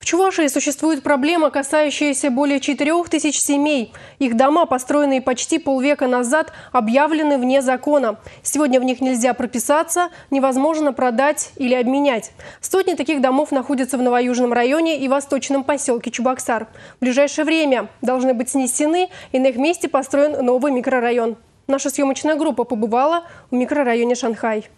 Чувашии существует проблема, касающаяся более 4000 семей. Их дома, построенные почти полвека назад, объявлены вне закона. Сегодня в них нельзя прописаться, невозможно продать или обменять. Сотни таких домов находятся в Новоюжном районе и восточном поселке Чебоксар. В ближайшее время должны быть снесены, и на их месте построен новый микрорайон. Наша съемочная группа побывала в микрорайоне Шанхай.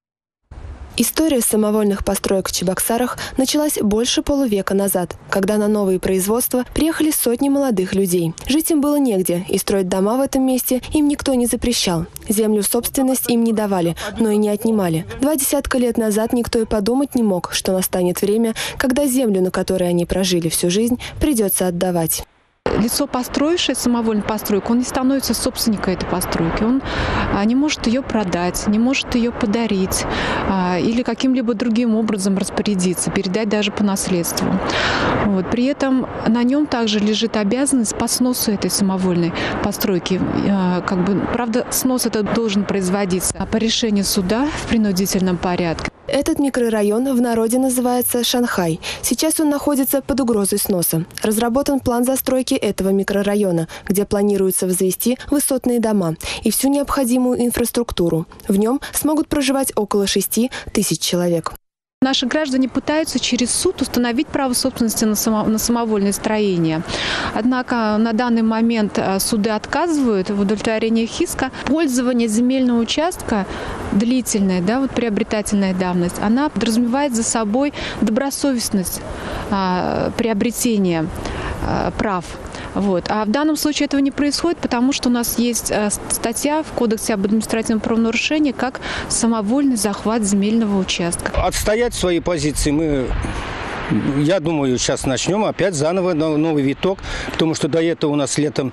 История самовольных построек в Чебоксарах началась больше полувека назад, когда на новые производства приехали сотни молодых людей. Жить им было негде, и строить дома в этом месте им никто не запрещал. Землю в собственность им не давали, но и не отнимали. 20 лет назад никто и подумать не мог, что настанет время, когда землю, на которой они прожили всю жизнь, придется отдавать. Лицо, построившее самовольную постройку, он не становится собственником этой постройки. Он не может ее продать, не может ее подарить или каким-либо другим образом распорядиться, передать даже по наследству. Вот. При этом на нем также лежит обязанность по сносу этой самовольной постройки. Правда, снос этот должен производиться по решению суда в принудительном порядке. Этот микрорайон в народе называется Шанхай. Сейчас он находится под угрозой сноса. Разработан план застройки этого микрорайона, где планируется возвести высотные дома и всю необходимую инфраструктуру. В нем смогут проживать около 6000 человек. Наши граждане пытаются через суд установить право собственности на самовольное строение. Однако на данный момент суды отказывают в удовлетворении их иска. Пользование земельного участка длительная, приобретательная давность, она подразумевает за собой добросовестность приобретения прав. А в данном случае этого не происходит, потому что у нас есть статья в Кодексе об административном правонарушении как самовольный захват земельного участка. Отстоять свои позиции я думаю, сейчас начнем опять заново новый виток, потому что до этого у нас летом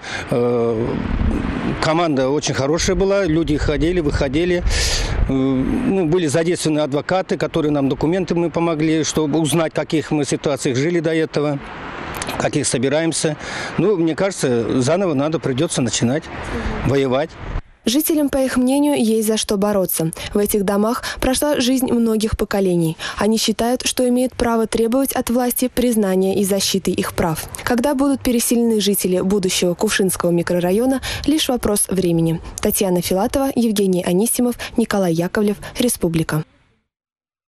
команда очень хорошая была, люди ходили, выходили. Были задействованы адвокаты, которые нам документы помогли, чтобы узнать, в каких мы ситуациях жили до этого. Каких собираемся. Мне кажется, заново придется начинать воевать. Жителям, по их мнению, есть за что бороться. В этих домах прошла жизнь многих поколений. Они считают, что имеют право требовать от власти признания и защиты их прав. Когда будут переселены жители будущего Кувшинского микрорайона, лишь вопрос времени. Татьяна Филатова, Евгений Анисимов, Николай Яковлев, Республика.